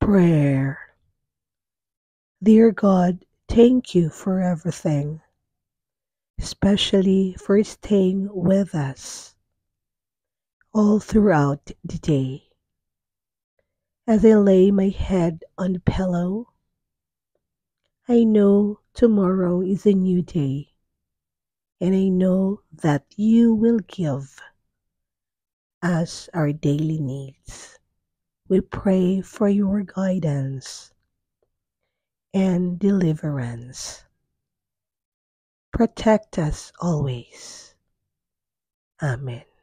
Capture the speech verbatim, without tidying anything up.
Prayer. Dear God, thank you for everything, especially for staying with us all throughout the day. As I lay my head on the pillow, I know tomorrow is a new day, and I know that you will give us our daily needs. We pray for your guidance and deliverance. Protect us always. Amen.